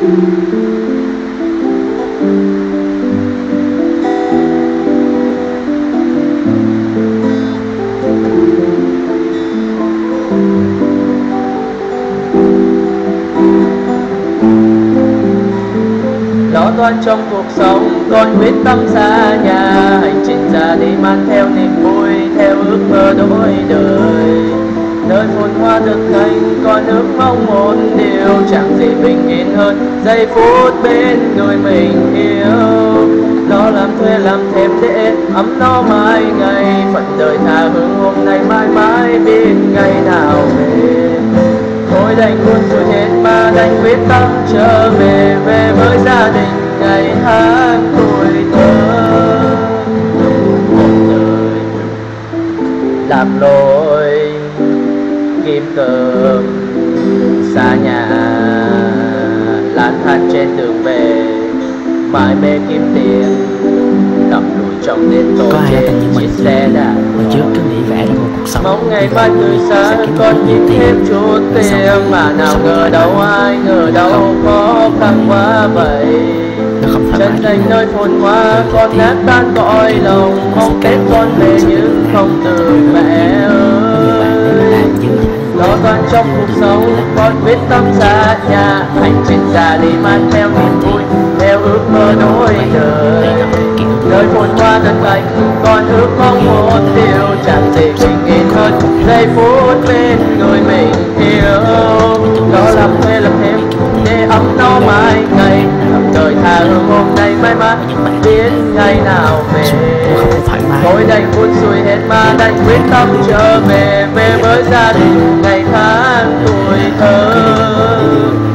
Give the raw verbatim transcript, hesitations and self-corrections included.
Lo toan trong cuộc sống, con quyết tâm xa nhà, hành trình ra đi mang theo niềm vui, theo ước mơ đổi đời. Nơi phồn hoa được thành, con ước mong một điều, chẳng gì bình yên hơn giây phút bên người mình yêu. Lo làm thuê làm thêm để ấm no mai ngày, phận đời tha hương hôm nay mãi mãi biết ngày nào về. Thôi đành buồn rồi hết mà đành quyết tâm trở về, về với gia đình ngày tháng tuổi thơ. Một đời làm lối kiếm cơm xa nhà, lang thang trên đường về mãi mê kiếm tiền, đắm đuổi trong đêm tối trên chiếc xe đạp. Hồi trước cứ nghĩ vẽ ra một cuộc sống mong ngày mai tươi sáng con nhìn thêm chút tiền, mà nào ngờ đâu ai ngờ đâu khó khăn quá vậy. Chân thành nơi phồn hoa con nát tan cõi lòng, mong Tết con về nhưng không từ mẹ ơi. Lo toan trong cuộc sống con quyết tâm xa nhà, hành trình ra đi mang theo niềm vui, theo ước mơ đổi đời. Nơi phồn hoa đất lành con ước mong một điều, chẳng gì bình yên hơn giây phút bên người mình yêu. Đó làm thuê làm thêm để ấm no mãi ngày, làm đời tha hương hôm nay mãi mãi biết ngày nào về. Thôi đành buồn xuôi hết mà đành quyết tâm trở về, về với gia đình ngày tháng tuổi thơ.